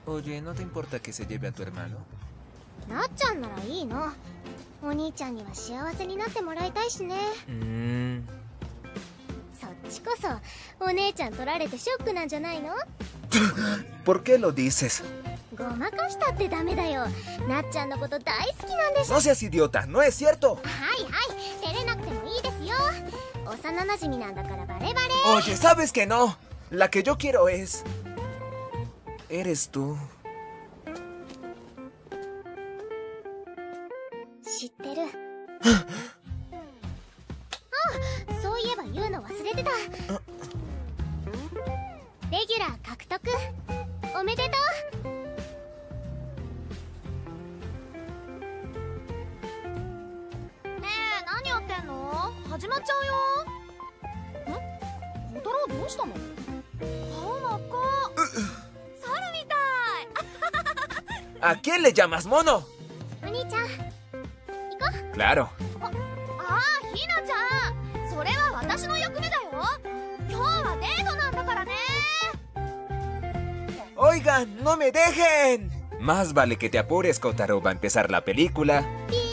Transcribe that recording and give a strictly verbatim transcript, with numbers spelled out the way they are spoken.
Oye, ¿no te importa que se lleve a tu hermano? なっちゃんならいいの。お兄ちゃんには幸せになってもらいたいしね。 うーん。 そっちこそお姉ちゃん取られてショックなんじゃないの？ ¿Por qué lo dices? ごまかしたってダメだよ。なっちゃんのこと大好きなんでしょ。 No seas idiota, no es cierto. はいはい、照れなくてもいいですよ。幼なじみなんだからバレバレ。 Oye, ¿sabes que no? La que yo quiero es... Eres tú. 知ってる。あ、そういえば言うの忘れてた。レギュラー獲得おめでとう。ねえ、何やってんの？始まっちゃうよ。ん？小太郎どうしたの？顔真っ赤。猿みたい。 ¿A quién le llamas mono? お兄ちゃん、行こう。 Claro. ああ、ひなちゃん、それは私の役目だよ。今日はデートなんだからね。 Oigan, no me dejen. Más vale que te apures, Kotaro, va a empezar la película. Bien.